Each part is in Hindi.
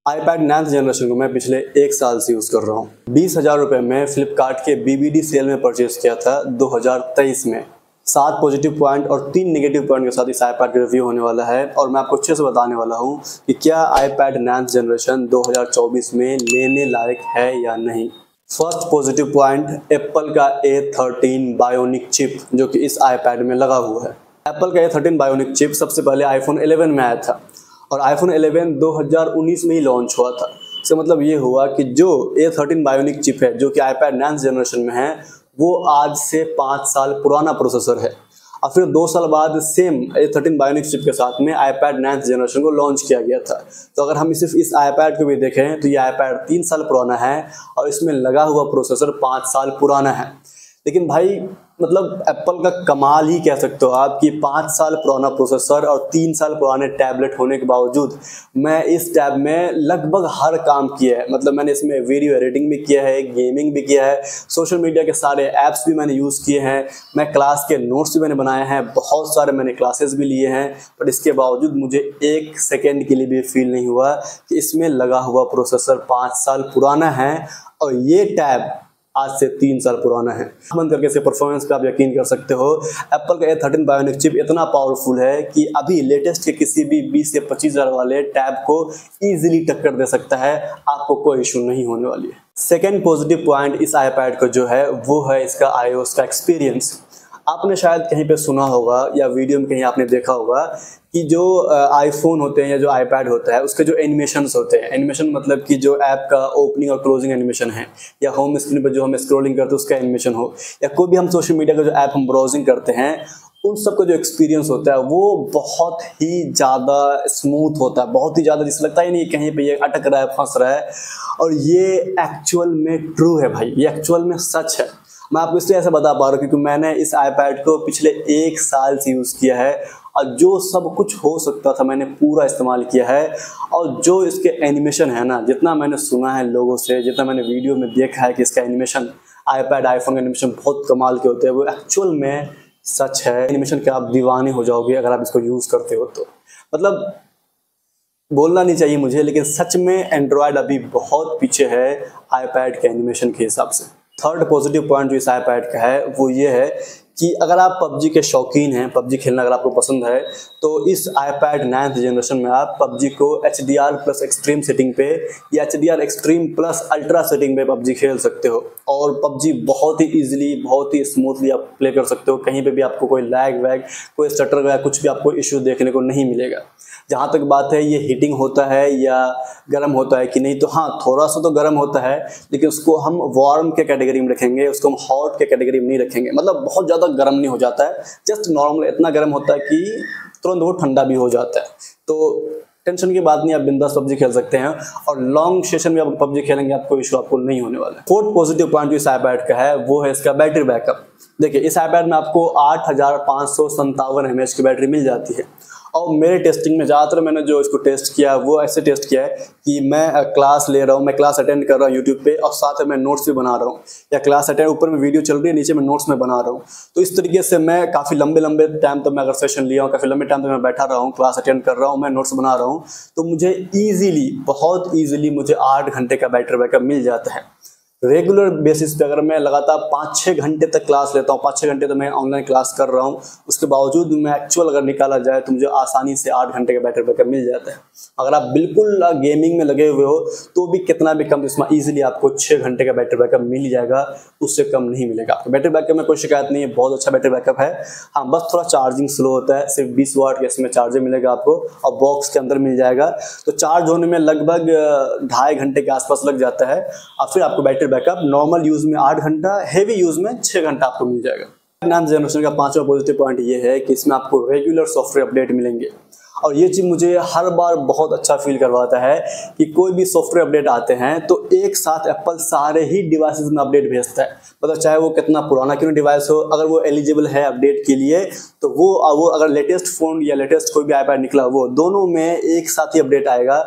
iPad 9th जनरेशन को मैं पिछले 1 साल से यूज़ कर रहा हूँ। 20,000 रुपये में फ्लिपकार्ट के BBD सेल में परचेज किया था 2023 में। 7 पॉजिटिव पॉइंट और 3 नेगेटिव पॉइंट के साथ इस iPad का रिव्यू होने वाला है और मैं आपको अच्छे से बताने वाला हूँ कि क्या iPad 9th जनरेशन 2024 में लेने लायक है या नहीं। फर्स्ट पॉजिटिव पॉइंट एप्पल का A13 बायोनिक चिप जो कि इस iPad में लगा हुआ है। एप्पल का A13 बायोनिक चिप सबसे पहले iPhone 11 में आया था और iPhone 11 2019 में ही लॉन्च हुआ था। इसका मतलब ये हुआ कि जो A13 बायोनिक चिप है जो कि iPad 9th जनरेशन में है वो आज से 5 साल पुराना प्रोसेसर है और फिर 2 साल बाद सेम A13 बायोनिक चिप के साथ में iPad 9th जनरेशन को लॉन्च किया गया था। तो अगर हम सिर्फ इस iPad को भी देखें तो ये iPad 3 साल पुराना है और इसमें लगा हुआ प्रोसेसर 5 साल पुराना है। लेकिन भाई मतलब एप्पल का कमाल ही कह सकते हो आप कि 5 साल पुराना प्रोसेसर और 3 साल पुराने टैबलेट होने के बावजूद मैं इस टैब में लगभग हर काम किया है। मतलब मैंने इसमें वीडियो एडिटिंग भी किया है, गेमिंग भी किया है, सोशल मीडिया के सारे ऐप्स भी मैंने यूज़ किए हैं, मैं क्लास के नोट्स भी मैंने बनाए हैं, बहुत सारे मैंने क्लासेस भी लिए हैं। बट इसके बावजूद मुझे 1 सेकेंड के लिए भी फील नहीं हुआ कि इसमें लगा हुआ प्रोसेसर 5 साल पुराना है और ये टैब आज से 3 साल पुराना है। बंद करके इसके परफॉर्मेंस पे आप यकीन कर सकते हो। एप्पल का A13 बायोनिक चिप इतना पावरफुल है कि अभी लेटेस्ट के किसी भी 20 से 25,000 वाले टैब को इजीली टक्कर दे सकता है, आपको कोई इशू नहीं होने वाली है। सेकेंड पॉजिटिव पॉइंट इस iPad का जो है वो है इसका iOS का एक्सपीरियंस। आपने शायद कहीं पे सुना होगा या वीडियो में कहीं आपने देखा होगा कि जो आईफोन होते हैं या जो iPad होता है उसके जो एनिमेशंस होते हैं, एनिमेशन मतलब कि जो ऐप का ओपनिंग और क्लोजिंग एनिमेशन है या होम स्क्रीन पर जो हम स्क्रॉलिंग करते हैं उसका एनिमेशन हो या कोई भी हम सोशल मीडिया का जो ऐप हम ब्राउजिंग करते हैं उन सब का जो एक्सपीरियंस होता है वो बहुत ही ज़्यादा स्मूथ होता है, बहुत ही ज़्यादा जिससे लगता ही नहीं कहीं पे ये अटक रहा है, फंस रहा है। और ये एक्चुअल में ट्रू है भाई, ये एक्चुअल में सच है। मैं आपको इसलिए ऐसा बता पा रहा हूँ क्योंकि मैंने इस iPad को पिछले 1 साल से यूज़ किया है और जो सब कुछ हो सकता था मैंने पूरा इस्तेमाल किया है। और जो इसके एनिमेशन है ना, जितना मैंने सुना है लोगों से, जितना मैंने वीडियो में देखा है कि इसका एनिमेशन iPad आईफोन का एनिमेशन बहुत कमाल के होते हैं, वो एक्चुअल में सच है। एनिमेशन के आप दीवाने हो जाओगे अगर आप इसको यूज़ करते हो तो। मतलब बोलना नहीं चाहिए मुझे लेकिन सच में एंड्रॉयड अभी बहुत पीछे है iPad के एनिमेशन के हिसाब से। थर्ड पॉजिटिव पॉइंट जो इस iPad का है वो ये है कि अगर आप PUBG के शौकीन हैं, PUBG खेलना अगर आपको पसंद है तो इस iPad 9th जनरेशन में आप PUBG को HDR प्लस एक्सट्रीम सेटिंग पे या HDR extreme plus ultra setting पे PUBG खेल सकते हो और PUBG बहुत ही ईजिली, बहुत ही स्मूथली आप प्ले कर सकते हो। कहीं पे भी आपको कोई लैग वैग, कोई स्टटर वैग, कुछ भी आपको इशू देखने को नहीं मिलेगा। जहाँ तक बात है ये हीटिंग होता है या गर्म होता है कि नहीं, तो हाँ थोड़ा सा तो गर्म होता है लेकिन उसको हम वार्म के कैटेगरी में रखेंगे, उसको हम हॉट के कैटेगरी में नहीं रखेंगे। मतलब बहुत ज़्यादा गर्म नहीं हो जाता है, जस्ट नॉर्मल इतना गर्म होता है कि तुरंत वो ठंडा भी हो जाता है। तो टेंशन की बात नहीं, आप बिंदास PUBG खेल सकते हैं और लॉन्ग सेशन में आप PUBG खेलेंगे आपको इशू आपको नहीं होने वाला है। फोर्थ पॉजिटिव पॉइंट जो इस iPad का है वो है इसका बैटरी बैकअप। देखिए इस iPad में आपको 8557 mAh की बैटरी मिल जाती है और मेरे टेस्टिंग में ज़्यादातर मैंने जो इसको टेस्ट किया वो ऐसे टेस्ट किया है कि मैं क्लास ले रहा हूँ, मैं क्लास अटेंड कर रहा हूँ यूट्यूब पे और साथ में मैं नोट्स भी बना रहा हूँ, या क्लास अटेंड ऊपर में वीडियो चल रही है नीचे में नोट्स में बना रहा हूँ। तो इस तरीके से मैं काफ़ी लंबे टाइम तक मैं अगर सेशन लिया हूँ, काफ़ी लंबे टाइम तक मैं बैठा रहा हूँ, क्लास अटेंड कर रहा हूँ, मैं नोट्स बना रहा हूँ, तो मुझे ईजिली, बहुत ईजिली मुझे 8 घंटे का बैटरी बैकअप मिल जाता है। रेगुलर बेसिस पे अगर मैं लगातार 5-6 घंटे तक क्लास लेता हूँ, 5-6 घंटे तक मैं ऑनलाइन क्लास कर रहा हूँ, उसके बावजूद मैं एक्चुअल अगर निकाला जाए तो मुझे आसानी से 8 घंटे का बैटरी बैकअप मिल जाता है। अगर आप बिल्कुल गेमिंग में लगे हुए हो तो भी कितना भी कम, इसमें ईजिली आपको 6 घंटे का बैटरी बैकअप मिल जाएगा, उससे कम नहीं मिलेगा। आपको बैटरी बैकअप में कोई शिकायत नहीं है, बहुत अच्छा बैटरी बैकअप है। हाँ बस थोड़ा चार्जिंग स्लो होता है, सिर्फ 20 वाट का इसमें चार्जर मिलेगा आपको और बॉक्स के अंदर मिल जाएगा, तो चार्ज होने में लगभग 2.5 घंटे के आसपास लग जाता है और फिर आपको बैटरी बैकअप नॉर्मल यूज में 8 घंटा, हेवी यूज में 6 घंटा आपको मिल जाएगा। 9th जनरेशन का 5वां पॉजिटिव पॉइंट ये है कि इसमें आपको रेगुलर सॉफ्टवेयर अपडेट मिलेंगे और ये चीज़ मुझे हर बार बहुत अच्छा फील करवाता है कि कोई भी सॉफ्टवेयर अपडेट आते हैं तो एक साथ एप्पल सारे ही डिवाइसेस में अपडेट भेजता है। मतलब चाहे वो कितना पुराना क्यों डिवाइस हो, अगर वो एलिजिबल है अपडेट के लिए तो वो अगर लेटेस्ट फ़ोन या लेटेस्ट कोई भी iPad निकला वो दोनों में एक साथ ही अपडेट आएगा।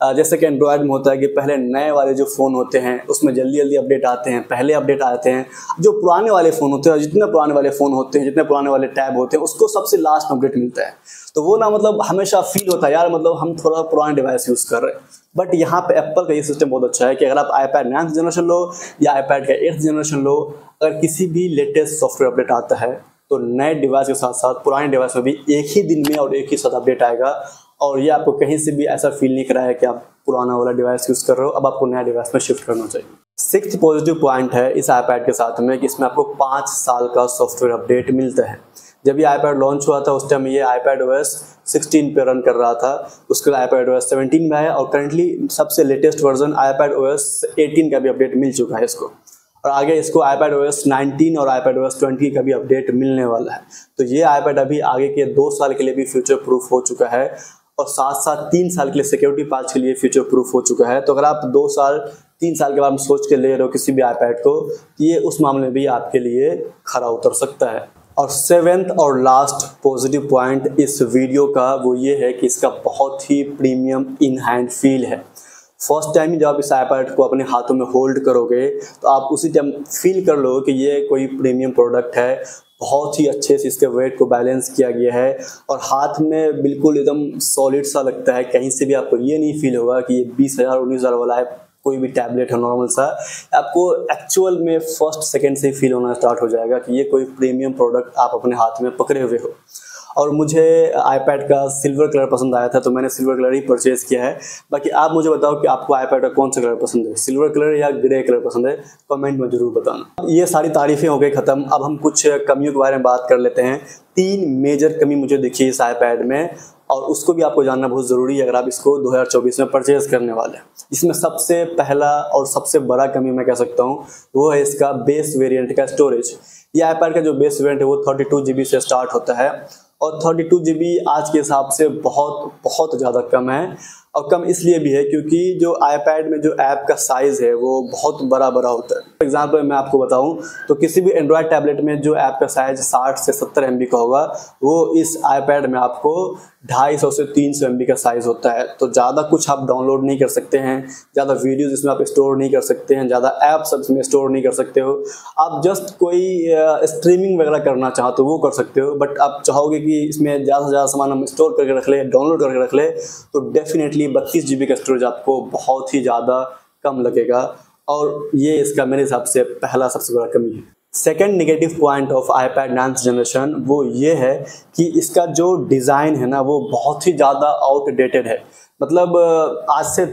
जैसे कि एंड्रॉयड में होता है कि पहले नए वाले जो फ़ोन होते हैं उसमें जल्दी जल्दी अपडेट आते हैं, पहले अपडेट आते हैं। जो पुराने वाले फ़ोन होते हैं, जितने पुराने वाले फ़ोन होते हैं, जितने पुराने वाले टैब होते हैं, उसको सबसे लास्ट में अपडेट मिलता है। तो वो ना मतलब हमेशा फील होता है यार, मतलब हम थोड़ा पुराना डिवाइस यूज़ कर रहे हैं। बट यहाँ पे एप्पल का ये सिस्टम बहुत अच्छा है कि अगर आप iPad 9th जनरेशन लो या iPad का 8th जनरेशन लो, अगर किसी भी लेटेस्ट सॉफ्टवेयर अपडेट आता है तो नए डिवाइस के साथ साथ पुराने डिवाइस में भी एक ही दिन में और एक ही साथ अपडेट आएगा। और ये आपको कहीं से भी ऐसा फील नहीं कराया कि आप पुराना वाला डिवाइस यूज़ कर रहे हो, अब आपको नया डिवाइस में शिफ्ट करना चाहिए। 6th पॉजिटिव पॉइंट है इस iPad के साथ में कि इसमें आपको 5 साल का सॉफ्टवेयर अपडेट मिलता है। जब ये iPad लॉन्च हुआ था उस टाइम ये iPadOS 16 पे रन कर रहा था, उसके बाद iPadOS 17 में आया और करंटली सबसे लेटेस्ट वर्जन iPadOS 18 का भी अपडेट मिल चुका है इसको। और आगे इसको iPadOS 19 और iPadOS 20 का भी अपडेट मिलने वाला है। तो ये iPad अभी आगे के 2 साल के लिए भी फ्यूचर प्रूफ हो चुका है और साथ साथ 3 साल के लिए सिक्योरिटी पैच के लिए फ्यूचर प्रूफ हो चुका है। तो अगर आप 2 साल 3 साल के बाद सोच के ले रहे हो किसी भी iPad को, तो ये उस मामले में भी आपके लिए खरा उतर सकता है। और 7th और लास्ट पॉजिटिव पॉइंट इस वीडियो का वो ये है कि इसका बहुत ही प्रीमियम इन हैंड फील है। फर्स्ट टाइम जब आप इस iPad को अपने हाथों में होल्ड करोगे तो आप उसी टाइम फील कर लो कि ये कोई प्रीमियम प्रोडक्ट है। बहुत ही अच्छे से इसके वेट को बैलेंस किया गया है और हाथ में बिल्कुल एकदम सॉलिड सा लगता है। कहीं से भी आपको ये नहीं फील होगा कि ये 20,000 19,000 वाला है, कोई भी टैबलेट है नॉर्मल सा। आपको एक्चुअल में फर्स्ट सेकंड से ही फील होना स्टार्ट हो जाएगा कि ये कोई प्रीमियम प्रोडक्ट आप अपने हाथ में पकड़े हुए हो। और मुझे iPad का सिल्वर कलर पसंद आया था तो मैंने सिल्वर कलर ही परचेज़ किया है। बाकी आप मुझे बताओ कि आपको iPad का कौन सा कलर पसंद है, सिल्वर कलर या ग्रे कलर पसंद है, कमेंट में ज़रूर बताना। ये सारी तारीफ़ें हो गई ख़त्म, अब हम कुछ कमियों के बारे में बात कर लेते हैं। 3 मेजर कमी मुझे दिखी इस iPad में और उसको भी आपको जानना बहुत ज़रूरी है अगर आप इसको 2024 में परचेज़ करने वाले हैं। इसमें सबसे पहला और सबसे बड़ा कमी मैं कह सकता हूँ वो है इसका बेस वेरिएंट का स्टोरेज। ये iPad का जो बेस वेरिएंट है वो 32 GB से स्टार्ट होता है और 32 GB आज के हिसाब से बहुत बहुत ज़्यादा कम है। और कम इसलिए भी है क्योंकि जो iPad में जो ऐप का साइज़ है वो बहुत बड़ा होता है। फॉर एग्जांपल मैं आपको बताऊं तो किसी भी एंड्रॉयड टैबलेट में जो ऐप का साइज़ 60 से 70 MB का होगा वो इस iPad में आपको 250 से 300 MB का साइज़ होता है। तो ज़्यादा कुछ आप डाउनलोड नहीं कर सकते हैं, ज़्यादा वीडियोज़ इसमें आप स्टोर नहीं कर सकते हैं, ज़्यादा ऐप्स इसमें स्टोर नहीं कर सकते हो। आप जस्ट कोई स्ट्रीमिंग वगैरह करना चाहो तो वो कर सकते हो, बट आप चाहोगे कि इसमें ज़्यादा से ज़्यादा सामान हम स्टोर करके रख ले, डाउनलोड करके रख ले, तो डेफिनेटली 32 GB का स्टोरेज आपको बहुत ही ज़्यादा कम लगेगा और ये इसका मेरे हिसाब से पहला सबसे बड़ा कमी है। Second negative point of iPad 9th generation वो ये है कि इसका जो डिज़ाइन है ना वो बहुत ही ज़्यादा आउटडेटेड है। मतलब आज से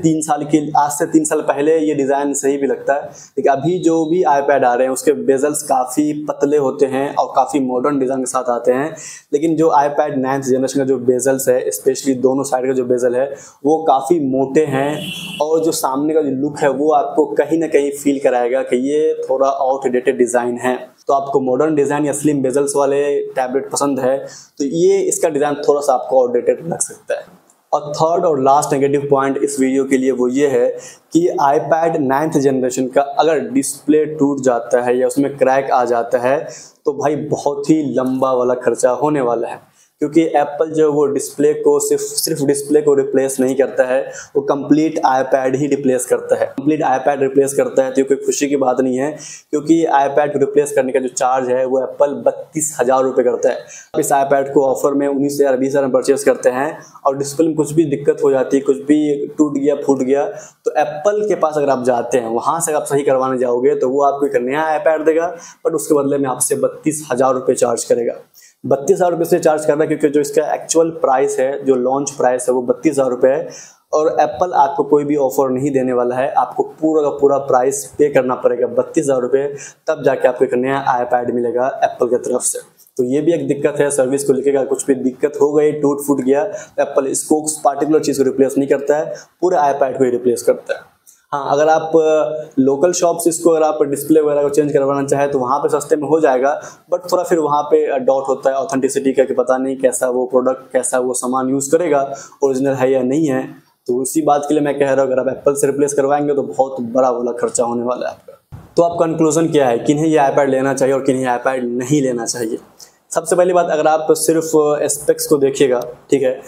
3 साल पहले ये डिज़ाइन सही भी लगता है, लेकिन अभी जो भी iPad आ रहे हैं उसके बेजल्स काफ़ी पतले होते हैं और काफ़ी मॉडर्न डिज़ाइन के साथ आते हैं। लेकिन जो iPad 9th जनरेशन का जो बेजल्स है, स्पेशली दोनों साइड का जो बेजल है वो काफ़ी मोटे हैं और जो सामने का जो लुक है वो आपको कहीं ना कहीं फील कराएगा कि ये थोड़ा आउटडेटेड डिज़ाइन है। तो आपको मॉडर्न डिज़ाइन या स्लिम बेजल्स वाले टैबलेट पसंद है तो ये इसका डिज़ाइन थोड़ा सा आपको आउटडेटेड लग सकता है। और थर्ड और लास्ट नेगेटिव पॉइंट इस वीडियो के लिए वो ये है कि iPad 9th जनरेशन का अगर डिस्प्ले टूट जाता है या उसमें क्रैक आ जाता है तो भाई बहुत ही लंबा वाला खर्चा होने वाला है। क्योंकि एप्पल जो वो डिस्प्ले को सिर्फ डिस्प्ले को रिप्लेस नहीं करता है, वो कंप्लीट iPad ही रिप्लेस करता है। कंप्लीट iPad रिप्लेस करता है तो ये कोई खुशी की बात नहीं है, क्योंकि iPad को रिप्लेस करने का जो चार्ज है वो एप्पल 32,000 रुपये करता है। आप इस iPad को ऑफर में 19,000 20,000 में परचेस करते हैं और डिस्प्ले में कुछ भी दिक्कत हो जाती है, कुछ भी टूट गया फूट गया, तो एप्पल के पास अगर आप जाते हैं वहाँ से आप सही करवाने जाओगे तो वो आपको एक नया iPad देगा, बट उसके बदले में आपसे 32,000 रुपये चार्ज करेगा। 32,000 रुपये से चार्ज कर रहा है क्योंकि जो इसका एक्चुअल प्राइस है, जो लॉन्च प्राइस है वो 32,000 रुपये है और एप्पल आपको कोई भी ऑफर नहीं देने वाला है। आपको पूरा का पूरा प्राइस पे करना पड़ेगा 32,000 रुपये, तब जाके आपको एक नया iPad मिलेगा एप्पल की तरफ से। तो ये भी एक दिक्कत है सर्विस को लेकर। कुछ भी दिक्कत हो गई, टूट फूट गया, एप्पल इसको पार्टिकुलर चीज़ को रिप्लेस नहीं करता है, पूरे iPad को ही रिप्लेस करता है। हाँ, अगर आप लोकल शॉप्स इसको अगर आप डिस्प्ले वगैरह को चेंज करवाना चाहें तो वहाँ पे सस्ते में हो जाएगा, बट थोड़ा फिर वहाँ पे डाउट होता है ऑथेंटिसिटी का कि पता नहीं कैसा वो प्रोडक्ट, कैसा वो सामान यूज़ करेगा, ओरिजिनल है या नहीं है। तो उसी बात के लिए मैं कह रहा हूँ अगर आप एप्पल से रिप्लेस करवाएंगे तो बहुत बड़ा वाला खर्चा होने वाला है आपका। तो आप कंक्लूजन क्या है, किन्हें ये iPad लेना चाहिए और किन्हें iPad नहीं लेना चाहिए? सबसे पहली बात, अगर आप सिर्फ एस्पेक्स को देखिएगा, ठीक है,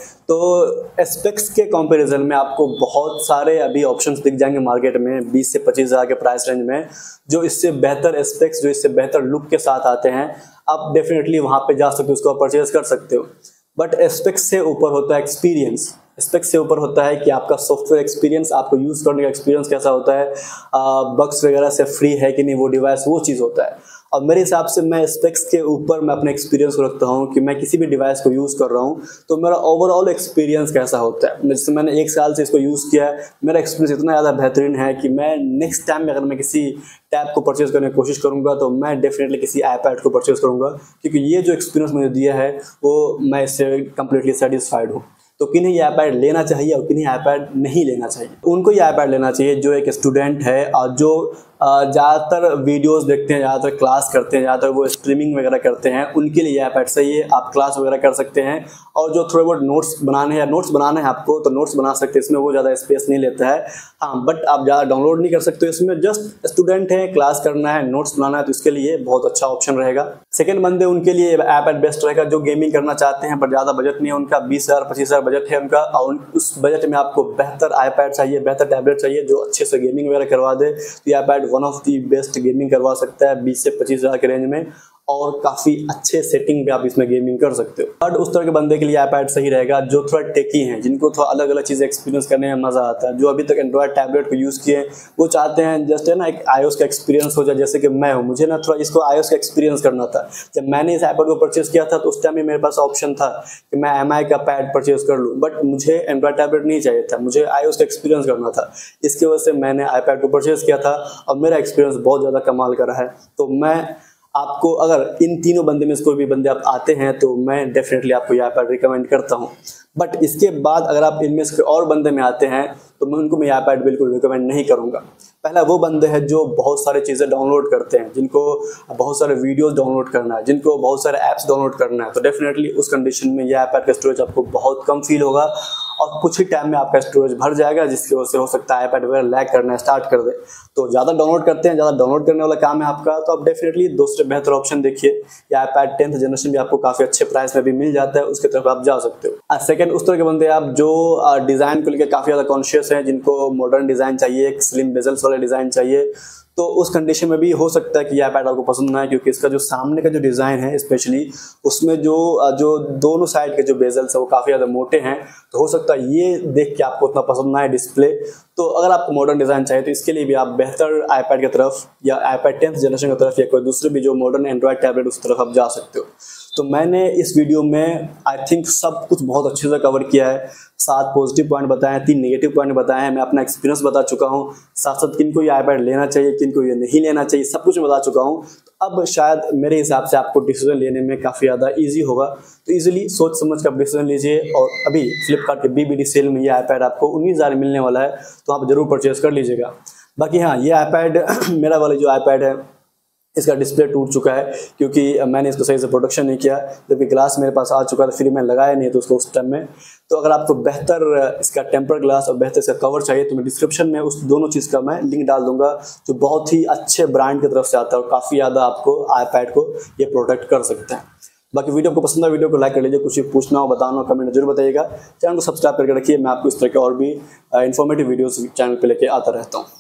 तो एस्पेक्स के कंपैरिजन में आपको बहुत सारे अभी ऑप्शंस दिख जाएंगे मार्केट में 20 से 25 हज़ार के प्राइस रेंज में, जो इससे बेहतर एस्पेक्स, जो इससे बेहतर लुक के साथ आते हैं। आप डेफिनेटली वहाँ पे जा सकते हो, उसको परचेज कर सकते हो। बट एस्पेक्स से ऊपर होता है एक्सपीरियंस। एस्पेक्स से ऊपर होता है कि आपका सॉफ्टवेयर एक्सपीरियंस, आपको यूज़ करने का एक्सपीरियंस कैसा होता है, बग्स वगैरह से फ्री है कि नहीं वो डिवाइस, वो चीज़ होता है। और मेरे हिसाब से मैं स्पेक्स के ऊपर मैं अपने एक्सपीरियंस को रखता हूँ कि मैं किसी भी डिवाइस को यूज़ कर रहा हूँ तो मेरा ओवरऑल एक्सपीरियंस कैसा होता है। जैसे मैंने 1 साल से इसको यूज़ किया है, मेरा एक्सपीरियंस इतना ज़्यादा बेहतरीन है कि मैं नेक्स्ट टाइम में अगर मैं किसी टैब को परचेज करने की कोशिश करूँगा तो मैं डेफिनेटली किसी आईपैड को परचेज करूँगा, क्योंकि ये जो एक्सपीरियंस मुझे दिया है वो मैं इससे कम्प्लीटली सेटिस्फाइड हूँ। तो किन्हें ये आईपैड लेना चाहिए और किन्हें आईपैड नहीं लेना चाहिए? उनको ये आईपैड लेना चाहिए जो एक स्टूडेंट है और जो ज़्यादातर वीडियोस देखते हैं, ज़्यादातर क्लास करते हैं, ज़्यादातर वो स्ट्रीमिंग वगैरह करते हैं, उनके लिए ये आईपैड सही है। आप क्लास वगैरह कर सकते हैं और जो थोड़े बहुत नोट्स बनाने हैं या नोट्स बनाना है आपको तो नोट्स बना सकते हैं, इसमें वो ज़्यादा स्पेस नहीं लेता है। हाँ, बट आप ज़्यादा डाउनलोड नहीं कर सकते हो इसमें, जस्ट स्टूडेंट है, क्लास करना है, नोट्स बनाना है, तो इसके लिए बहुत अच्छा ऑप्शन रहेगा। सेकेंड बंदे उनके लिए आईपैड बेस्ट रहेगा जो गेमिंग करना चाहते हैं पर ज़्यादा बजट नहीं है उनका, 20,000 25,000 बजट है उनका, और उस बजट में आपको बेहतर आईपैड चाहिए, बेहतर टैबलेट चाहिए जो अच्छे से गेमिंग वगैरह करवा दे, तो ये iPad one of the best gaming करवा सकता है 20 से 25 हज़ार के रेंज में, और काफ़ी अच्छे सेटिंग पे आप इसमें गेमिंग कर सकते हो। बट उस तरह के बंदे के लिए आईपैड सही रहेगा जो थोड़ा टेकी हैं, जिनको थोड़ा अलग अलग चीज़ें एक्सपीरियंस करने में मज़ा आता है, जो अभी तक एंड्रॉयड टैबलेट को यूज़ किए वो चाहते हैं जस्ट है ना एक iOS का एक्सपीरियंस हो जाए। जैसे कि मैं हूँ, मुझे ना थोड़ा इसको iOS का एक्सपीरियंस करना था। जब मैंने इस आईपैड को परचेज किया था तो उस टाइम में मेरे पास ऑप्शन था कि मैं MI का पैड परचेज कर लूँ, बट मुझे एंड्रॉयड टैबलेट नहीं चाहिए था, मुझे iOS का एक्सपीरियंस करना था। इसकी वजह से मैंने आईपैड को परचेज किया था और मेरा एक्सपीरियंस बहुत ज़्यादा कमाल का रहा है। तो मैं आपको, अगर इन तीनों बंदे में से कोई भी बंदे आप आते हैं तो मैं डेफिनेटली आपको ये आईपैड रिकमेंड करता हूँ। बट इसके बाद अगर आप इनमें से और बंदे में आते हैं तो मैं उनको ये आईपैड बिल्कुल रिकमेंड नहीं करूँगा। पहला वो बंदे हैं जो बहुत सारे चीज़ें डाउनलोड करते हैं, जिनको बहुत सारे वीडियोस डाउनलोड करना है, जिनको बहुत सारे ऐप्स डाउनलोड करना है, तो डेफिनेटली उस कंडीशन में ये आईपैड का स्टोरेज आपको बहुत कम फील होगा और कुछ ही टाइम में आपका स्टोरेज भर जाएगा, जिसकी वजह से हो सकता है आईपैड वगैरह लैग करना स्टार्ट कर दे। तो ज़्यादा डाउनलोड करते हैं, ज़्यादा डाउनलोड करने वाला काम है आपका, तो आप डेफिनेटली दूसरे बेहतर ऑप्शन देखिए। ये आईपैड 10th जनरेशन भी आपको काफ़ी अच्छे प्राइस में भी मिल जाता है, उसके तरफ आप जा सकते हो। सेकंड, उस तरह के बंदे आप जो डिज़ाइन को लेकर काफ़ी ज़्यादा कॉन्शियस हैं, जिनको मॉडर्न डिज़ाइन चाहिए, एक स्लिम बेजल्स वाला डिज़ाइन चाहिए, तो उस कंडीशन में भी हो सकता है कि ये आईपैड आपको पसंद ना आए, क्योंकि इसका जो सामने का जो डिज़ाइन है स्पेशली उसमें जो दोनों साइड के जो बेजल्स है वो काफ़ी ज़्यादा मोटे हैं, तो हो सकता है ये देख के आपको उतना पसंद ना आए डिस्प्ले। तो अगर आपको मॉडर्न डिज़ाइन चाहिए तो इसके लिए भी आप बेहतर आईपैड की तरफ या आईपैड 10th जनरेशन की तरफ या कोई दूसरे भी जो मॉडर्न एंड्रॉयड टैबलेट उस तरफ आप जा सकते हो। तो मैंने इस वीडियो में आई थिंक सब कुछ बहुत अच्छे से कवर किया है। 7 पॉजिटिव पॉइंट बताए हैं, 3 नेगेटिव पॉइंट बताए हैं, मैं अपना एक्सपीरियंस बता चुका हूँ, साथ साथ किनको ये आईपैड लेना चाहिए, किनको ये नहीं लेना चाहिए, सब कुछ बता चुका हूँ। तो अब शायद मेरे हिसाब से आपको डिसीजन लेने में काफ़ी ज़्यादा ईजी होगा। तो ईजिली सोच समझ कर डिसीजन लीजिए। और अभी फ्लिपकार्ट के BBD सेल में ये आईपैड आपको 19,000 मिलने वाला है, तो आप ज़रूर परचेज़ कर लीजिएगा। बाकी हाँ, ये आईपैड मेरा वाला जो आईपैड है इसका डिस्प्ले टूट चुका है, क्योंकि मैंने इसको सही से प्रोटेक्शन नहीं किया, जबकि ग्लास मेरे पास आ चुका था, फिर मैं लगाया नहीं तो उसको उस टाइम में। तो अगर आपको बेहतर इसका टेम्पर ग्लास और बेहतर इसका कवर चाहिए तो मैं डिस्क्रिप्शन में उस दोनों चीज़ का मैं लिंक डाल दूंगा, जो बहुत ही अच्छे ब्रांड की तरफ से आता है और काफ़ी ज़्यादा आपको आईपैड को ये प्रोटेक्ट कर सकते हैं। बाकी वीडियो को पसंद है, वीडियो को लाइक कर लीजिए, कुछ भी पूछना हो बताना हो कमेंट में जरूर बताइएगा। चैनल को सब्सक्राइब करके रखिए, मैं आपको इस तरह के और भी इन्फॉर्मेटिव वीडियोस चैनल पे लेके आता रहता हूँ।